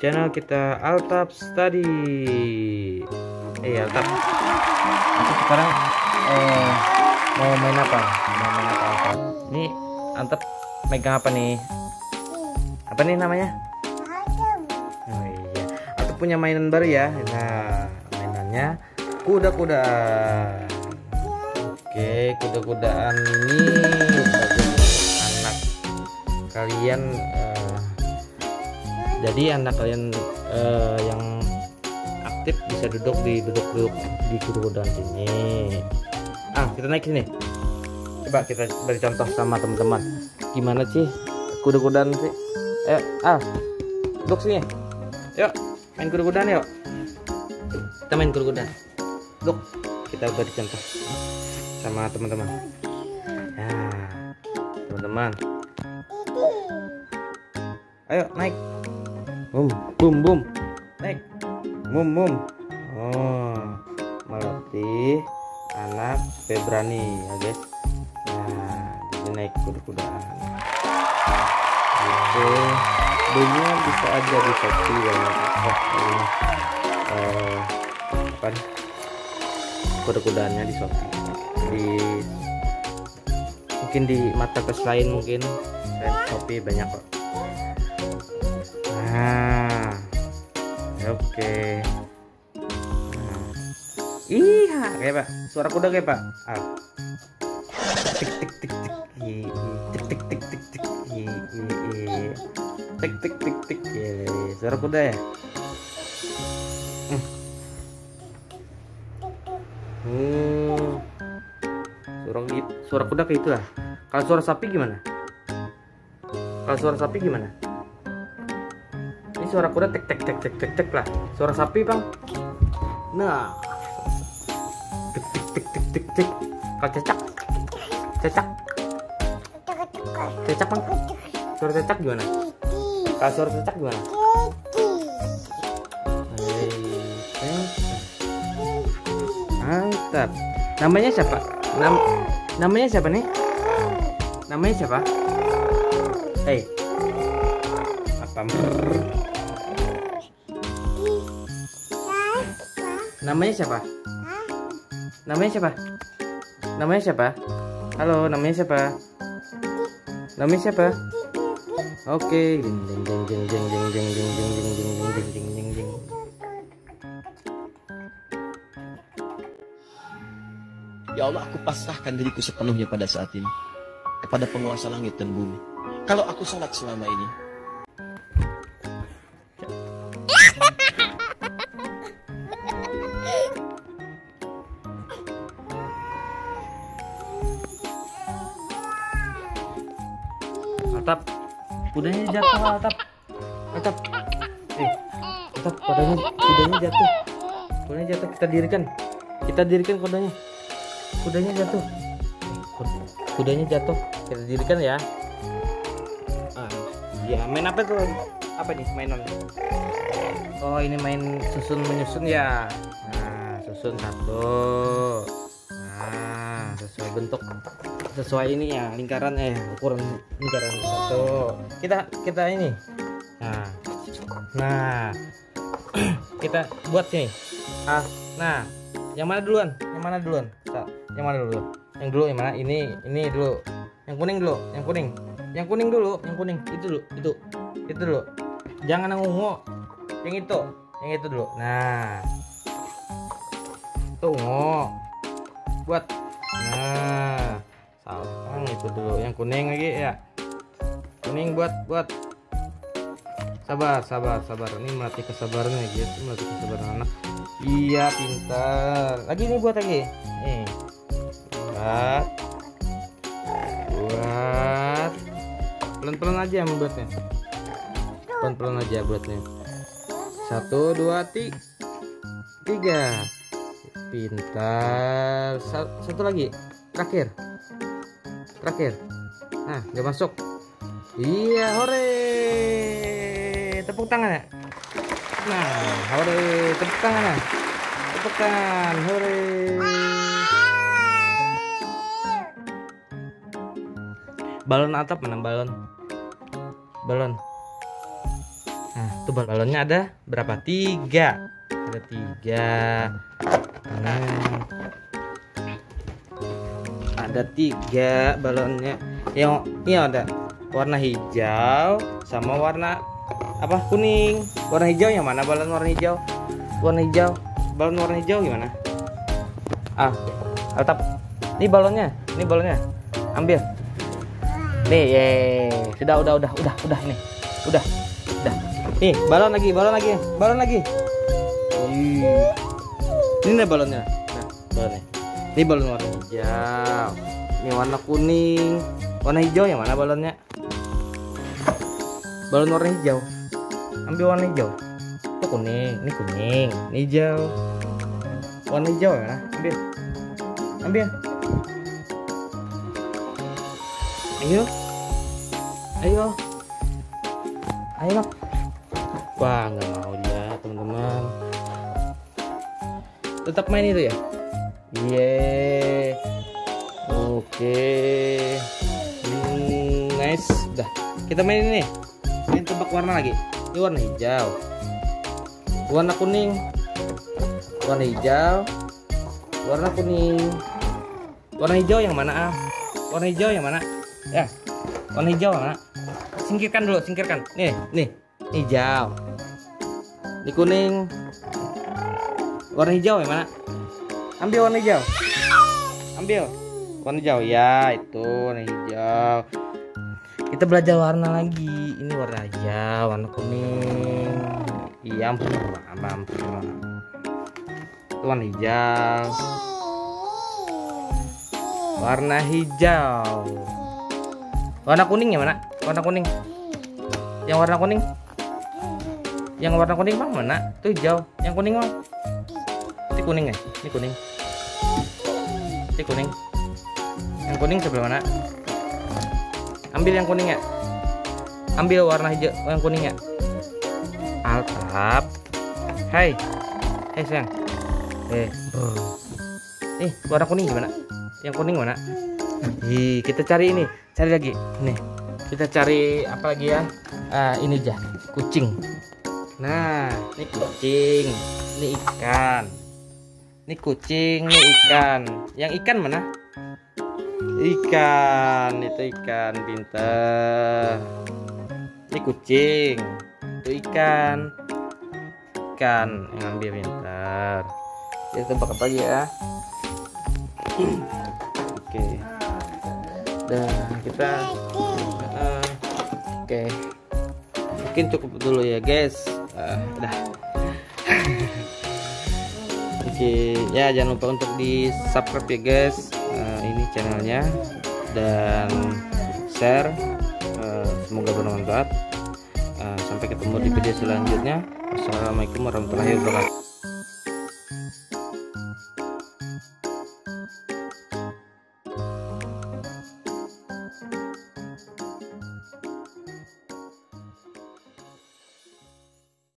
channel kita Altap Study. Altap. Aku sekarang mau main apa? Altap? Ini Altap megang apa nih? Apa nih namanya? Oh iya, Altap punya mainan baru ya. Nah, mainannya kuda-kudaan. Oke, kuda-kudaan ini anak kalian. Jadi anak kalian yang aktif bisa duduk di kuda-kudaan sini. Kita naik sini. Coba kita beri contoh sama teman-teman. Gimana sih kuda-kudaan sih? Duduk sini. Yuk, main kuda-kudaan yuk. Kita main kuda-kudaan. Duduk. Kita beri contoh sama teman-teman. Nah, teman-teman. Ayo naik. Bum. Naik. Bum. Oh, melatih anak supaya berani ya guys. Nah, jadi naik kuda-kudaan. Oke, dunia bisa aja di Shopee banyak kuda-kudaannya di Shopee. Mungkin di marketplace lain, mungkin selain Shopee banyak kok. Nah, oke. Iya, kayak Pak. Suara kuda kayak Pak. Tik tik tik tik. Tik tik tik tik tik. Tik tik tik tik. Suara kuda ya. Suara kuda kayak itulah. Kalau suara sapi gimana? Ini suara kuda tek tek tek tek tek tek lah. Suara sapi bang. Nah, tek tek tek tek tek tek. Kalau cecak bang. Suara cecak gimana? Kalau suara cecak gimana? Mantap. Namanya siapa? Namanya siapa nih? Namanya siapa? Apa? Namanya siapa? Halo, namanya siapa? Oke. Ya Allah, aku pasrahkan diriku sepenuhnya pada saat ini kepada penguasa langit dan bumi. Kalau aku salat selama ini, Altap, kudanya jatuh. Altap, kudanya jatuh. Kita dirikan kudanya. Kudanya jatuh. Kita dirikan ya. Ya, main apa tuh? Apa nih mainan? Oh, ini main susun menyusun ya. Nah, susun satu. Nah, sesuai bentuk, sesuai ini ya, lingkaran ukuran lingkaran satu. Kita ini. Nah. Kita buat sini. Nah, yang mana duluan? Yang mana dulu? Yang mana? Ini dulu. Yang kuning dulu. Itu dulu. Jangan yang ungu. Yang itu dulu. Nah. Itu ungu. Buat. Nah. Salah, itu dulu. Yang kuning lagi ya. Kuning buat. Sabar. Ini melatih kesabaran ya guys. Melatih kesabaran anak. Iya, pintar. Lagi nih buat lagi. Nih. Buat. Pelan-pelan aja membuatnya. Pelan-pelan aja buatnya. 1, 2, 3. Pintar. Satu lagi. Terakhir. Nah, nggak masuk. Iya, hore. Tepuk tangan ya. Nah, hore. Tepuk tangan. Hore. Balon atap mana balon? Nah, tuh balonnya ada berapa? 3. Ada 3. Nah, ada 3 balonnya. Yang ini ada warna hijau sama warna apa? Kuning. Warna hijau yang mana? Balon warna hijau. Warna hijau. Balon warna hijau gimana? Tetap. Ini balonnya. Ini balonnya. Ambil. Nih, ye. Sudah ini. Udah. Nih, balon lagi. Ini nih balonnya. Nah, balonnya. Ini balon warna hijau. Ini warna kuning. Warna hijau yang mana balonnya? Balon warna hijau. Ambil warna hijau. Itu kuning, ini kuning, ini hijau. Warna hijau ya, ambil. Ayo. Wah, nggak mau dia, teman-teman. Tetap main itu ya. Yeay. Oke. Nice. Udah. Kita main ini. Main tebak warna lagi. Ini warna hijau. Warna kuning. Warna hijau. Warna kuning. Warna hijau yang mana? Warna hijau yang mana? Ya. Warna hijau mana? Singkirkan dulu. Nih. Hijau. Ini kuning. Warna hijau yang mana? Ambil warna hijau. Warna hijau ya, itu warna hijau. Kita belajar warna lagi. Ini warna hijau, warna kuning. Iya, mampir. Itu warna hijau. Warna hijau. Warna kuning yang mana? Warna kuning. Yang warna kuning. Yang warna kuning bang mana? Itu hijau. Yang kuning bang. Ini kuning ya? Ini kuning. Yang kuning sebelah mana? Ambil yang kuning ya. Ambil warna hijau yang kuning ya. Altap. Hai sayang. Nih warna kuning gimana? Yang kuning mana? Kita cari ini. Cari lagi. Nih. Kita cari apa lagi ya? Ini aja. Kucing. Nah, ini kucing. Ini ikan. Ini kucing, ini ikan. Yang ikan mana? Ikan, itu ikan, pintar. Ini kucing, itu ikan. Ikan yang ambil, pintar. Kita tebak apa lagi ya? Oke. Dan kita oke. Mungkin cukup dulu ya, guys. Udah. Oke, ya jangan lupa untuk di subscribe ya guys, ini channelnya, dan share. Semoga bermanfaat. Sampai ketemu di video selanjutnya. Wassalamualaikum warahmatullahi wabarakatuh.